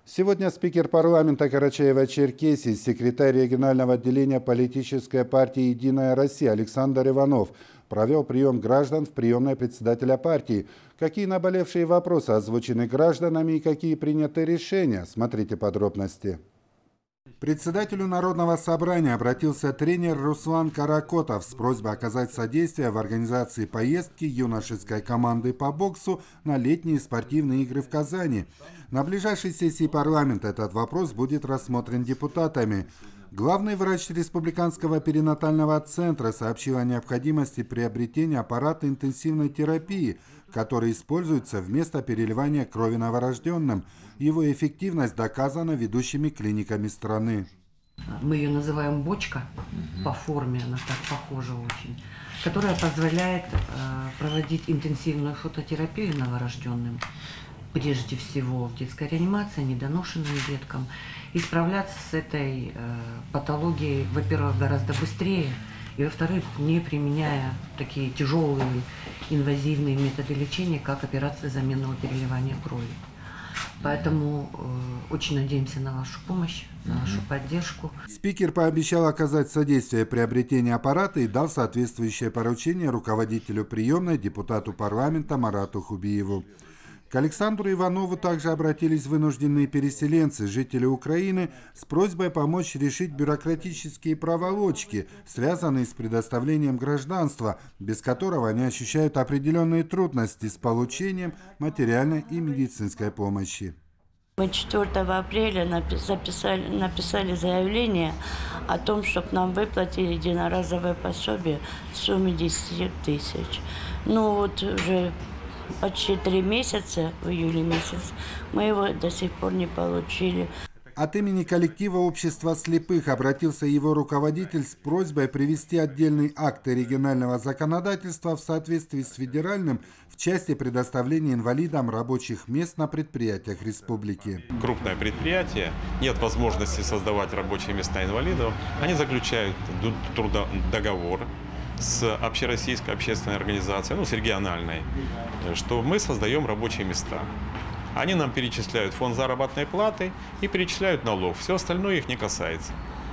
Сегодня спикер парламента Карачаева-Черкесии, секретарь регионального отделения политической партии «Единая Россия» Александр Иванов провел прием граждан в приемной председателя партии. Какие наболевшие вопросы озвучены гражданами и какие приняты решения? Смотрите подробности. К председателю Народного собрания обратился тренер Руслан Каракотов с просьбой оказать содействие в организации поездки юношеской команды по боксу на летние спортивные игры в Казани. На ближайшей сессии парламента этот вопрос будет рассмотрен депутатами. Главный врач Республиканского перинатального центра сообщил о необходимости приобретения аппарата интенсивной терапии, который используется вместо переливания крови новорожденным. Его эффективность доказана ведущими клиниками страны. Мы ее называем бочка, по форме она так похожа очень, которая позволяет проводить интенсивную фототерапию новорожденным, прежде всего в детской реанимации, недоношенным деткам, и справляться с этой патологией, во-первых, гораздо быстрее, и, во-вторых, не применяя такие тяжелые инвазивные методы лечения, как операция заменного переливания крови. Поэтому очень надеемся на вашу помощь, на вашу поддержку. Спикер пообещал оказать содействие приобретению аппарата и дал соответствующее поручение руководителю приемной, депутату парламента Марату Хубиеву. К Александру Иванову также обратились вынужденные переселенцы, жители Украины, с просьбой помочь решить бюрократические проволочки, связанные с предоставлением гражданства, без которого они ощущают определенные трудности с получением материальной и медицинской помощи. Мы 4 апреля написали заявление о том, чтобы нам выплатили единоразовое пособие в сумме 10 тысяч. Ну вот уже почти 3 месяца, в июле месяц, мы его до сих пор не получили. От имени коллектива общества слепых обратился его руководитель с просьбой привести отдельные акты регионального законодательства в соответствии с федеральным в части предоставления инвалидам рабочих мест на предприятиях республики. Крупное предприятие, нет возможности создавать рабочие места инвалидов, они заключают трудодоговор с общероссийской общественной организацией, с региональной, что мы создаем рабочие места. Они нам перечисляют фонд заработной платы и перечисляют налог. Все остальное их не касается.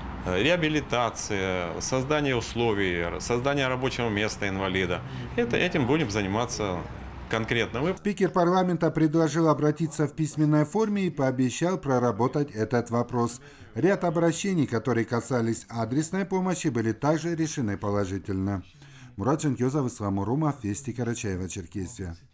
Реабилитация, создание условий, создание рабочего места инвалида. Этим будем заниматься конкретно. Спикер парламента предложил обратиться в письменной форме и пообещал проработать этот вопрос. Ряд обращений, которые касались адресной помощи, были также решены положительно. Мурат Жанкезов, Ислам Урумов, Вести, Карачаево-Черкесия.